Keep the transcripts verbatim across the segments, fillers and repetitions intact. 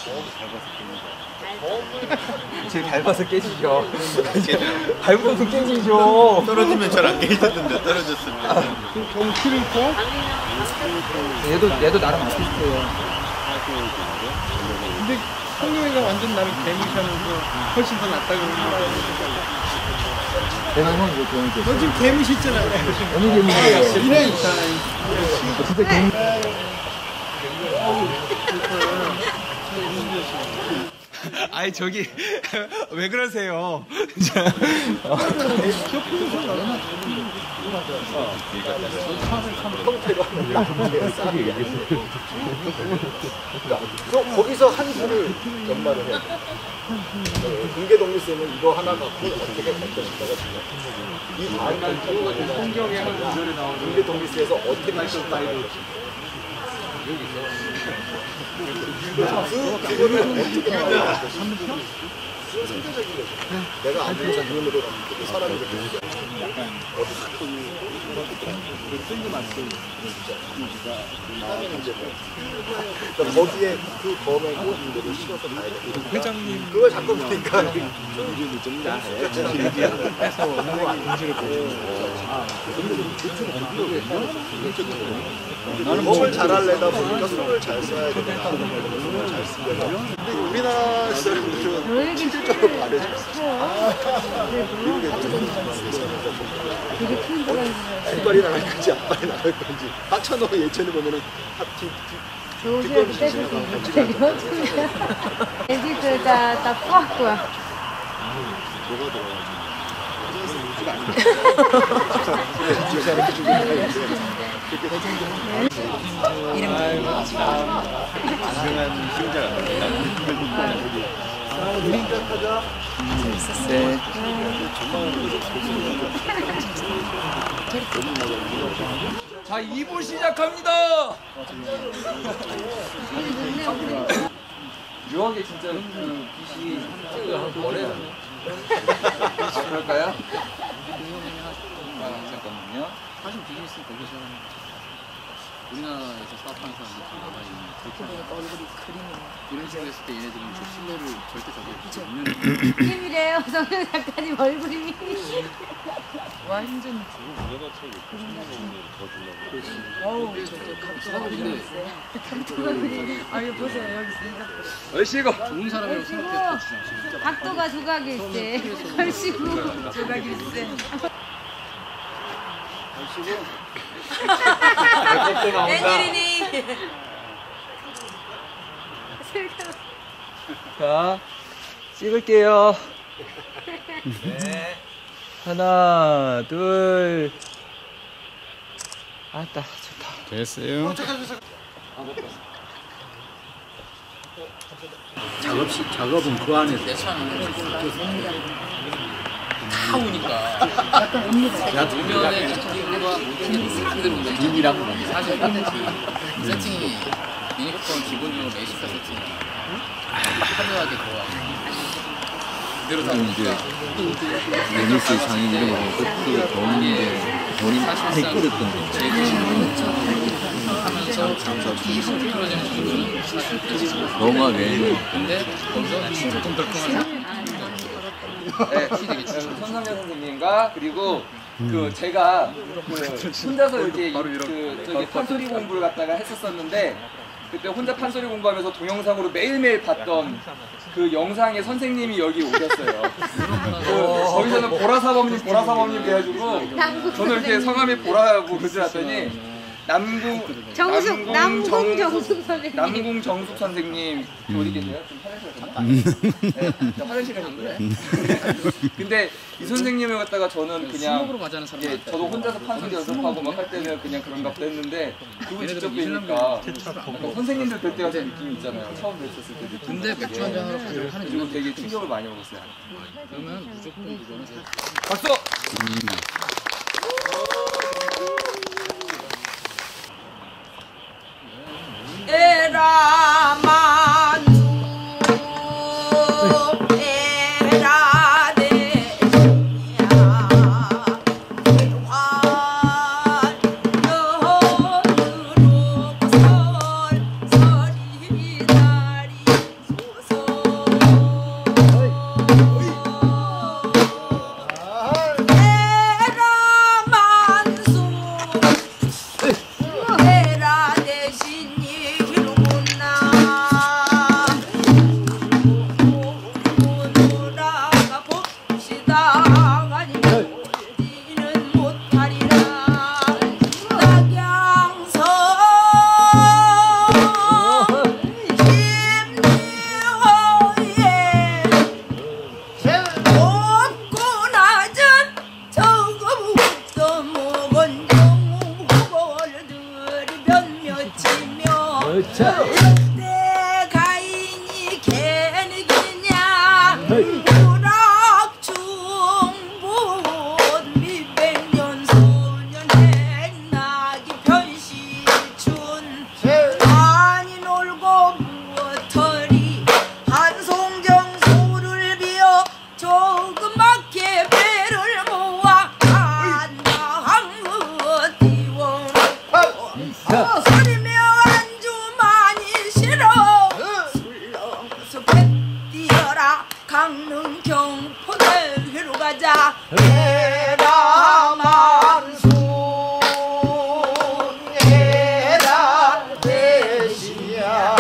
제일 밟아서 깨지죠. 밟으면 깨지죠. 떨어지면 잘 안 깨지던데 떨어졌을 때. 경치를 거? 얘도 얘도 나름 아티스트예요. 근데 성룡이가 완전 나를 개무시하면서 훨씬 더 낫다 그러는 거야. 내가 형 이거 좋아해. 너 지금 개무시 있잖아. 어느 개무시예요? 이래 있잖아. 진짜 개무. 아이 저기 왜 그러세요? 거기서 한 수를 연말을 해야 돼. 공개 독립세는 이거 하나 갖고 어떻게 발전시켜가지고 이 다음날 공개 독립세에서 어떻게 발전시켜가지고 그 그거를 어떻게 나와요? 순서적인 거죠. 내가 아무리 눈으로 그 사람이 약간 그러니까 거기에 그 범의 모든들을 실어서 가야 돼. 회장님 그걸 자꾸 보니까 이름이 좀 해서 너무 안 문제를 나는 법을 잘하려다 보니까 손을 잘 써야 된다. 손을 잘 쓰려면. 근데 우리나라 사람들은 실질적으로 바래졌어. 뒷발이 나갈 건지 앞발이 나갈 건지. 하천호 예천에 보면은 하티 조심히 떼주시면 애기 그다 다 푸았고요. 뭐가 들어가지? 이름 유명한 시인자 네. 자, 이 부 시작합니다. 묘하게 진짜 그 빛이 머리에 아, 그럴까요? 아, 잠깐만요. 사실 비즈니스 거기서 우리나라에서 사업하는 사람들이 많이 그렇게 얼굴이 그림이 이런 식으로 했을 때 얘네들은 저 실내를 절대 저기 없는 힘이래요. 성현 작가님 얼굴이. 완전 어우 각도가 그리고 있어요. 각도가 그리고 아 이거 보세요 여기 있으니까 얼씨구 좋은 사람이라고 생각해서 주장 각도가 조각일세. 얼씨구 조각일세. 웬일이니? 자, 찍을게요. 네. 하나, 둘. 아따, 좋다. 됐어요. 작업실 작업은 그 안에서 내 차는 다 오니까 약간 옵니다. 도면에 느낌과 모든 게 그대로 온다. 눈이라고 보면 사실 컨텐츠 세팅이 유니콘 기본적으로 메시카 세팅이 화려하게 들어가고 그대로 다 오니까 레니스 장인 이런 거 보면 또 더운데 머리 많이 끓였던 거. 하면서 계속 틀어지는 정도는 사실 그렇지. 너무하게. 근데 거기서 덜컹덜컹한 네, 손상현 선생님과 그리고 그 제가 그 혼자서 이렇게 그 저기 판소리 공부를 갖다가 했었었는데 그때 혼자 판소리 공부하면서 동영상으로 매일매일 봤던 그 영상의 선생님이 여기 오셨어요. 그 거기서는 보라사범님, 보라사범님 돼가지고 저는 이렇게 성함이 보라고 그러더니 남궁 정숙, 남궁 정숙 선생님. 남궁 정숙 선생님 어디 계세요? 좀 화장실 가셨나? 네, 저 화장실 가셨는데. 근데 이 선생님을 갖다가 저는 그냥 예, 저도 혼자서 판소리 연습하고 막 할 때는 그냥 그런가 보다 했는데 그분 직접 뵈니까 선생님들 뵐 때 같은 느낌이 있잖아요. 처음 뵀었을 때 느낌. 근데 맥주 한잔 하러 가려고 하는 그리고 되게 충격을 많이 먹었어요. 그러면 무조건 이거는 박수! 에라만주 에라데시야 가자 해라 만수 해라 대시야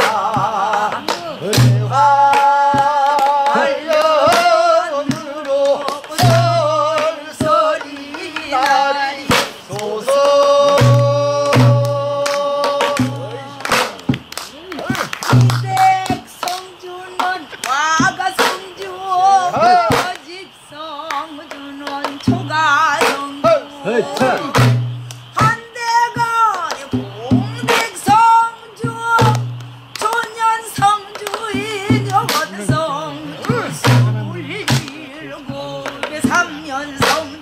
활연으로 설설이 날이 소서 이백 성주는 와가 성주 거짓 성주는 초가 성주 한대가 공백 성주 조년 성주인 여건 성주 스물일곱에 삼년 성주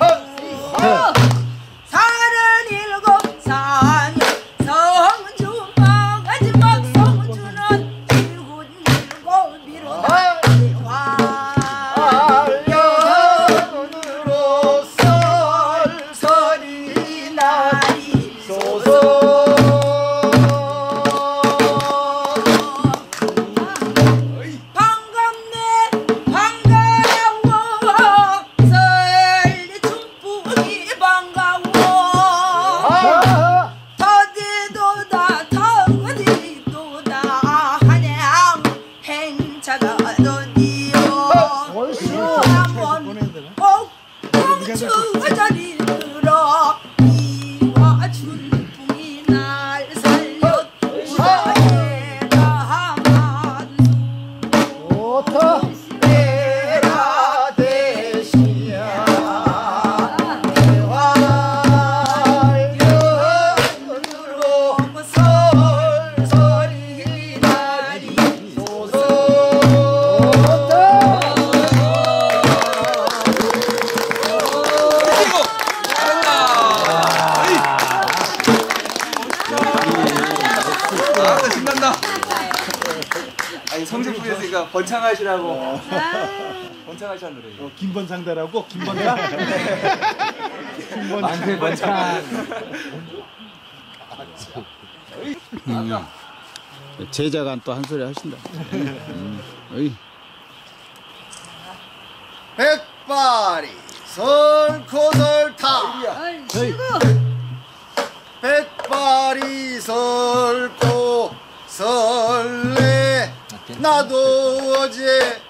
서른일곱 사년 성주 마지막 성주는 일흔일곱이로 활연으로 설설이 날이 소서 반갑네 반가워 설리 춘풍이 반가워 더디도다 더디도다 한양 행차가 더디요 한번 꼭 공주 자리 들어 이와 춘풍이 날 살려 우다해라 만수 좋다 해라 대시야 활연으로 설설이 날이 소서 아, 신난다. 아니 성주부에서니까 번창하시라고. 번창하시라는 노래. 어, 김번상대라고? 김번상? 만세 번창. 제자가 또 한 소리 하신다. 음. 어이. 백발이 설코설타 백발이 설코 설레 나도 어제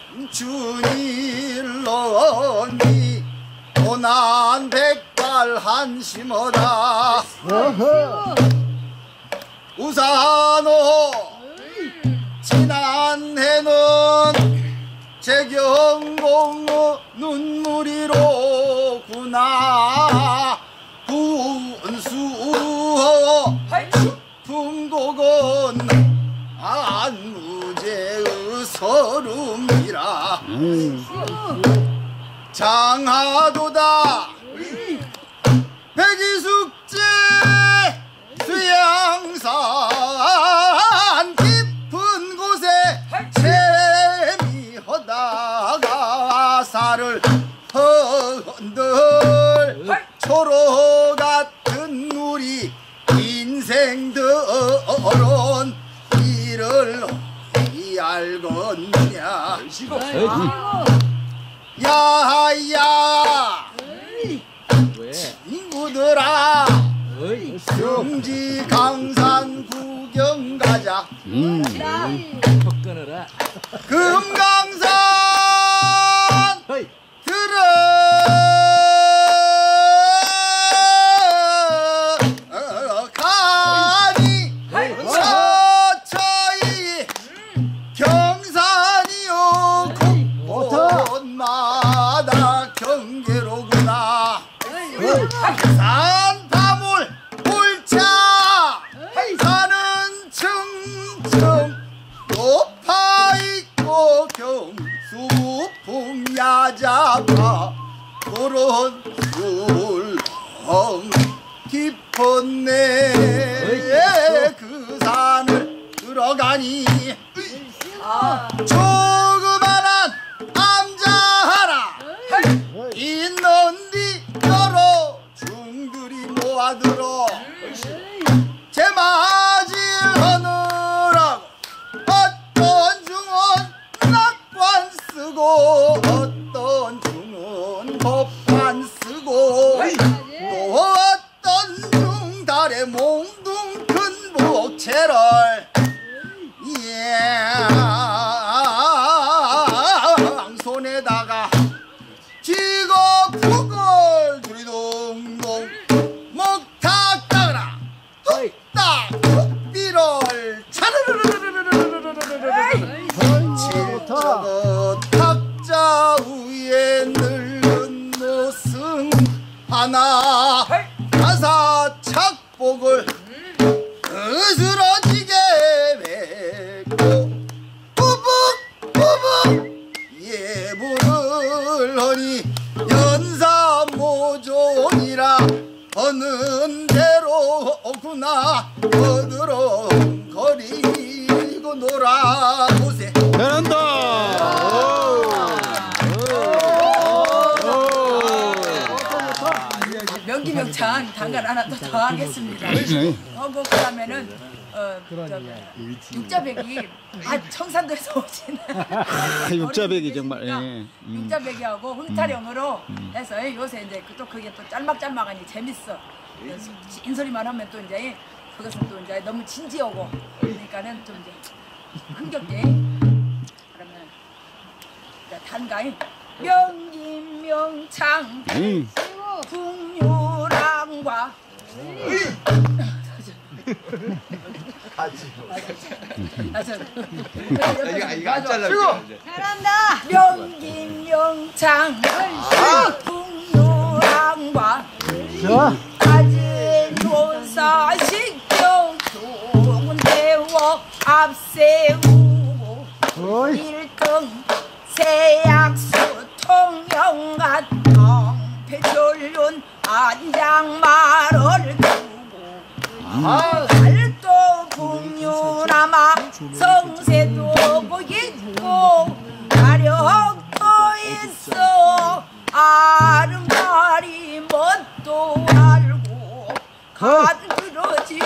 춘일러니 고난 백발 한심하다 우산호 지난해는 재경공의 눈물이로구나 분수 풍곡은 안무제의 서름이라 장하도다 백이숙제 수양산 깊은 곳에 재미하다가 살을 헌들 초로 같은 우리 인생들은 이를 어디 알겠느냐 야야 친구들아 경지 강산 구경 가자 음. 끊어라. 금강산 들어가니 서서히 경산이요 곳곳마다 경계로구나 산파물 골차 산은 층층 높아있고 경수풍 야자파 그런 술렁 깊었네 그 산을 들어가니 조그만한 암자하나 있는디 여러 중들이 모아들어 제 맞을 하느라고 어떤 중은 낙관 쓰고 어떤 중은 손에다가 지고 북을 두리둥둥 목탁 따라 뚝딱 뚝비를 차르르르르르르르르르르 칠척 탁자 위에 늙은 노승 하나 가사 착복을 으스러지게 맺고 부북 부북 예불을 하니 연사 모종이라 어느 대로 오구나 어드렁 거리고 놀아보세. 명기명창 단간 하나 더 더하겠습니다. 하고 그러면은 어, 육자배기 아 청산도에서 오신 육자배기 정말 예. 육자배기하고 흥타령으로 해서 요새 이제 또 그게 또 짤막짤막하니 재밌어. 인소리만 하면 또 이제 그것은 또 이제 너무 진지하고 그러니까는 좀 이제 흥겹게 그러면 단가인 명기명창 음. 풍류랑과 이거 안 잘라. 잘한다. 명기명창 풍류랑과 가진 노사식경 동대워 앞세우고 일등 세약수 통영간 폐졸륜 안장말을 두고 달도 풍류나마 성세도 보이고 가력도 있어 아름다리 뭣도 알고 간드러진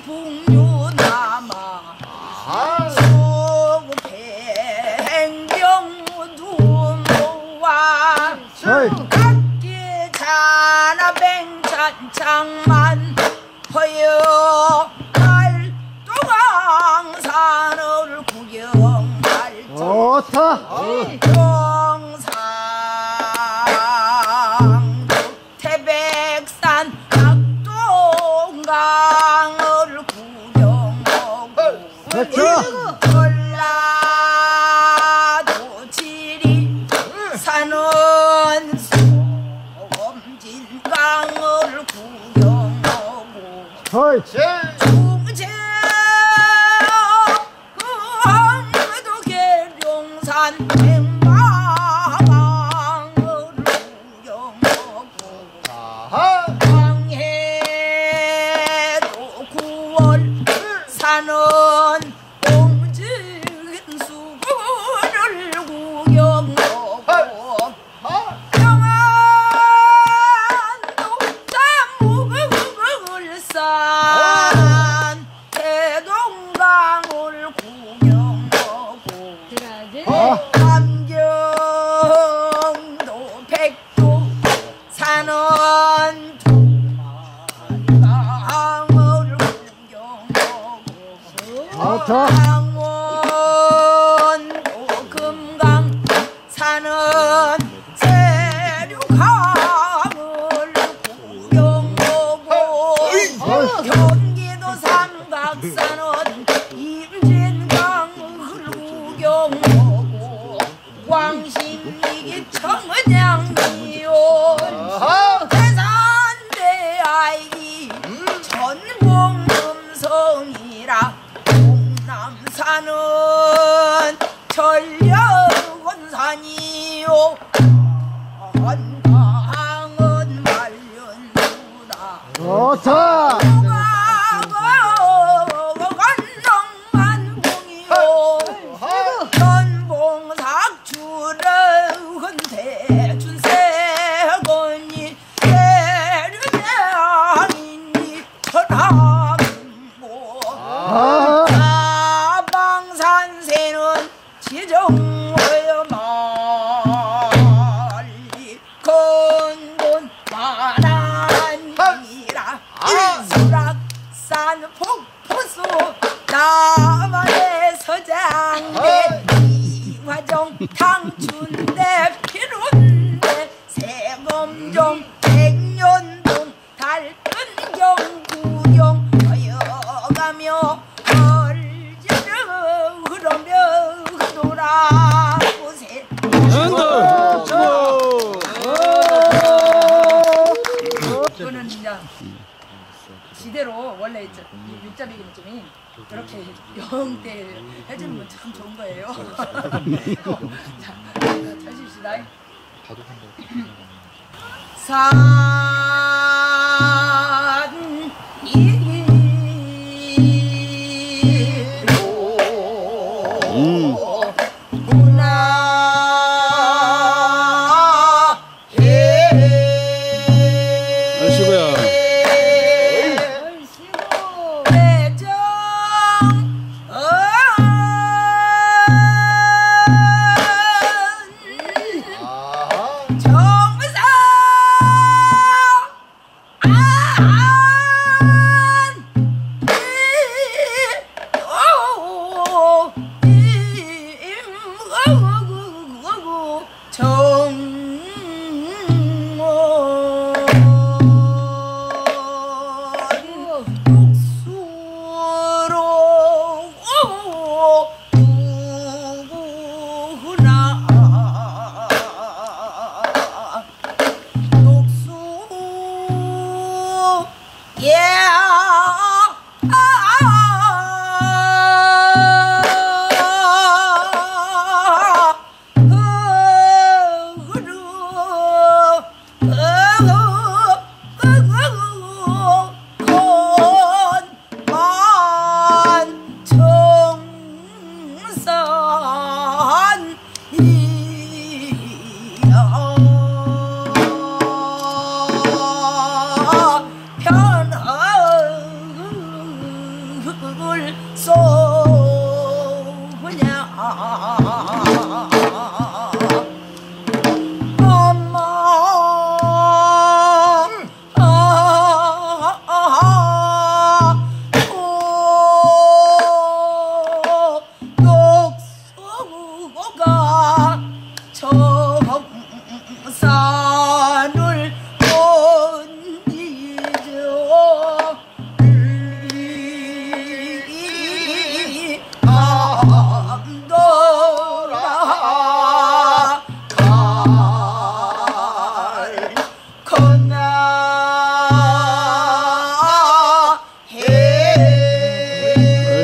풍류나마 수행병무도 모아 각기 자나뱅찬창만 허여 달동항산을 구경할 정상도 태백산 낙동강을 구경하고 전라도 지리 산은 섬진강을 구경하고 중제 강도 계룡산 백마강을 구경하고 광해도 구월 산은 옹진수군을 구경하고 영안도 쌈무을산 대동강을 구경하고 남경도 백도 산은 두만강을 구경하고 강원도 금강 산은 세류강을 구경하고 경기도 삼각산은 임진강을 구경하고 광신이기 청은양이요 대산대 아이기 전봉음성이라 동남산은 전력원산이요 한강은 말년수다 좋다. 건농만봉이요 연봉삭주를 대준세건이 대류장이니 천하문고 사방산세는 지정 피룬데 이화정 당춘대 피룬데 세검정 백년동 달끈경 구경 어여가며 얼지르 흐르며 돌아보세 그거는 이제 지대로 원래 이제 육자배기 느낌이 이렇게 영대 해주면 참 좋은 거예요. 자, 쳐주시다. 산 이로 문화 아시고요. 배정 정사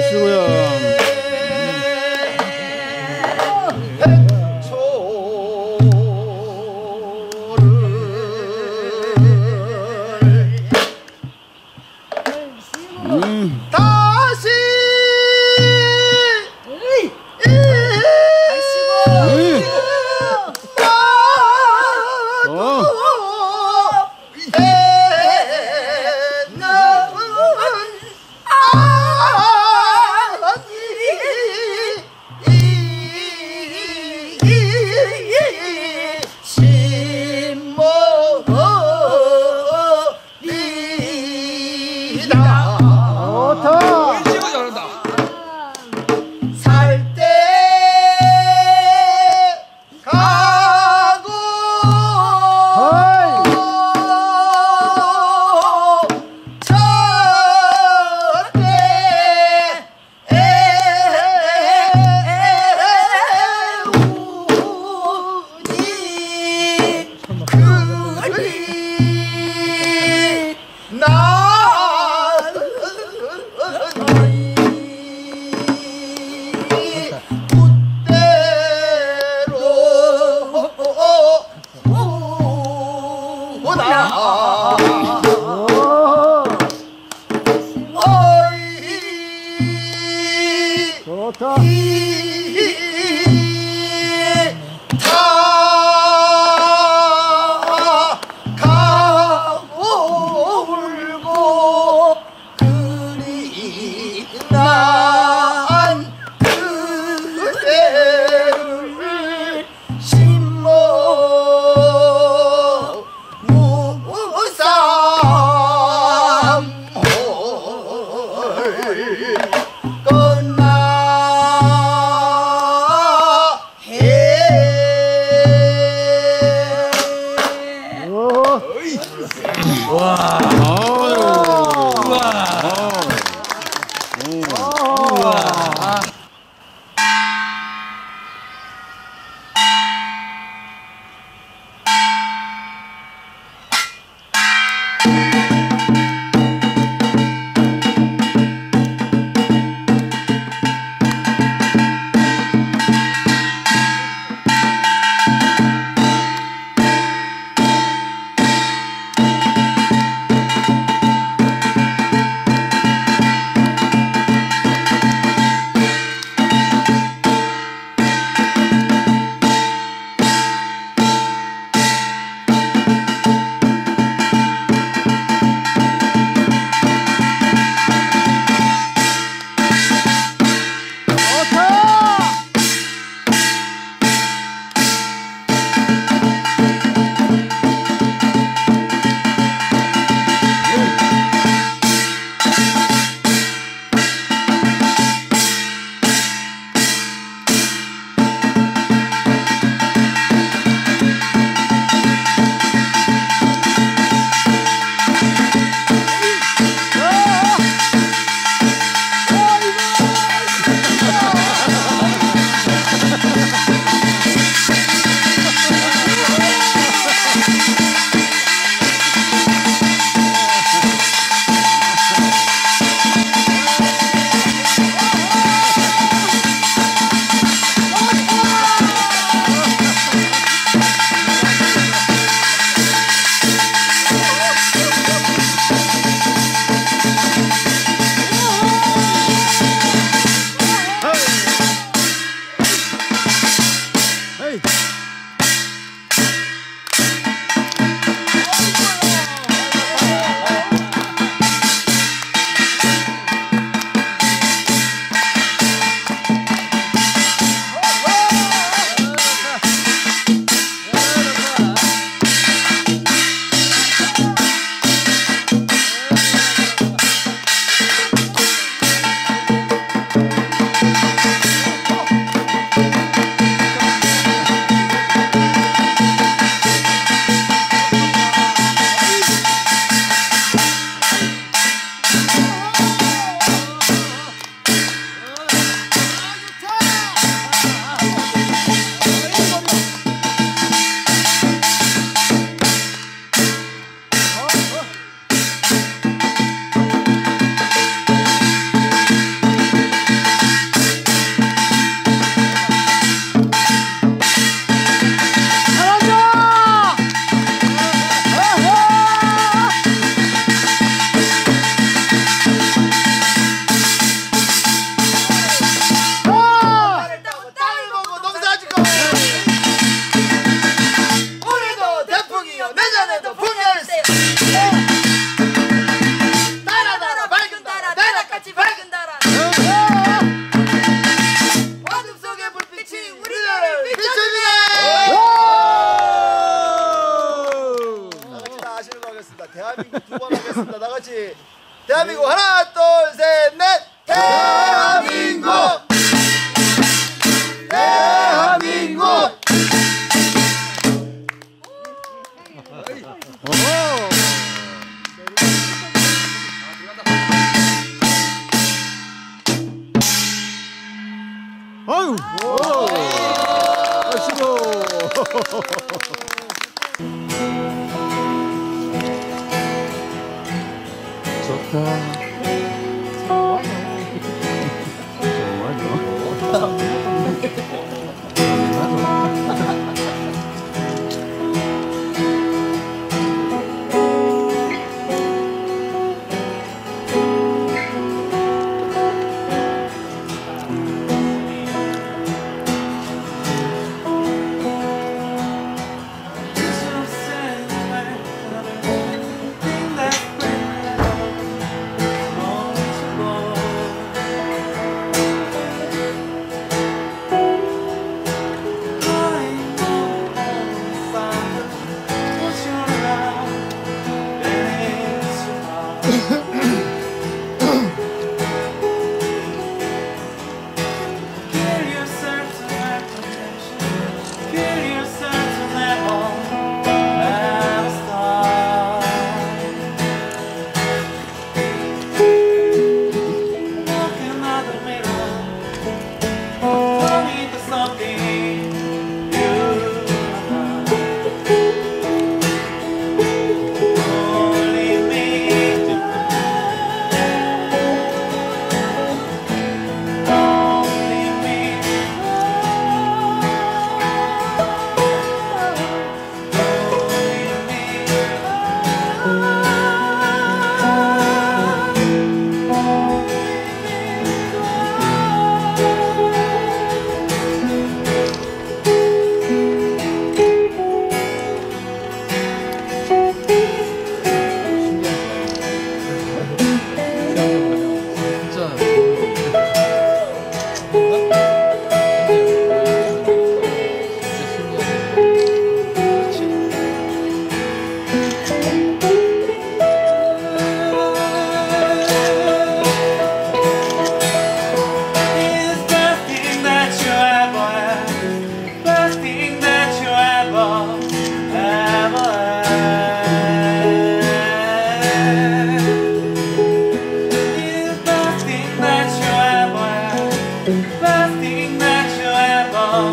아시고요. 대한민국 두 번 하겠습니다. 다 같이 대한민국 하나 둘 셋 넷. 대한민국 대한민국. 아유. 아시고. 좋다.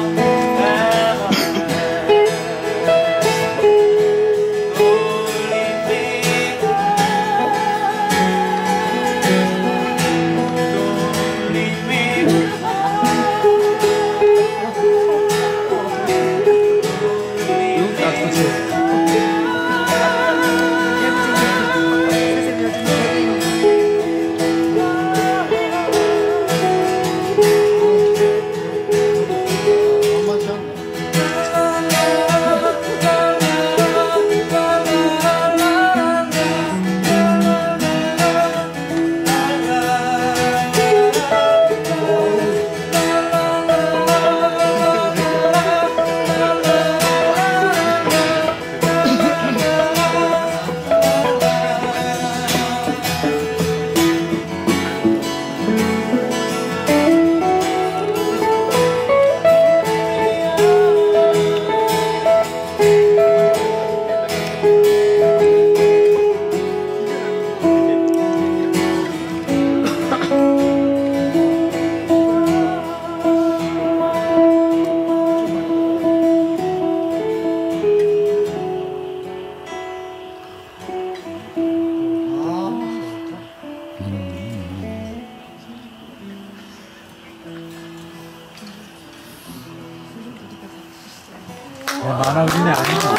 만화군이 아니야.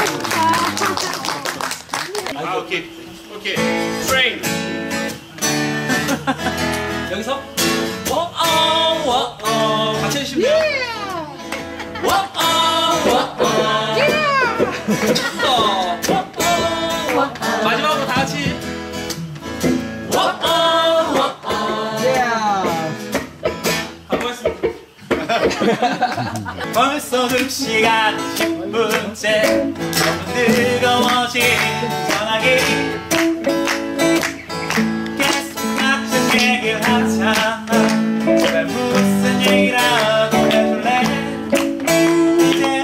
아, 오케이. 오케이. 트레인. 여기서 워어 워어 같이 해주시면 돼요. 워어 워어. 마지막으로 다 같이 워어 워어. 가보겠습니다. 벌써 두 시간 십 분째 너무 뜨거워진 전화기 계속 같은 얘기를 하잖아. 제발 무슨 얘기라도 해줄래. 이제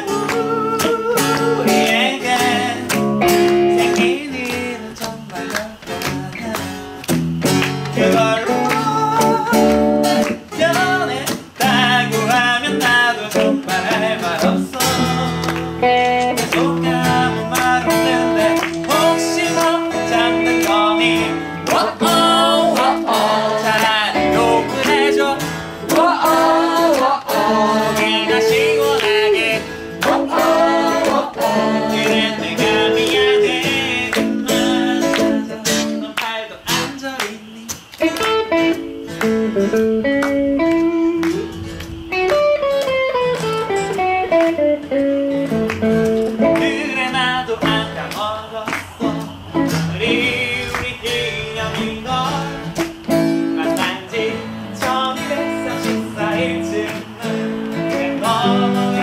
우리에게 생긴 일은 정말 별거야. 그걸로 변했다고 하면 나도 정말 할 말 없어. 계속 아무 말 없는데 혹시 너 잡는 거니. 워어 워어. 차라리 욕을 해줘. 워어 워어. 그냥 시원하게. 워어 워어. 그래 내가 미안해. 넌 팔도 안 저리니. 그래 나도 안 까먹었어. 우리 우리 기념인걸 만난 지 천이백삼십사 일쯤은 그래 너무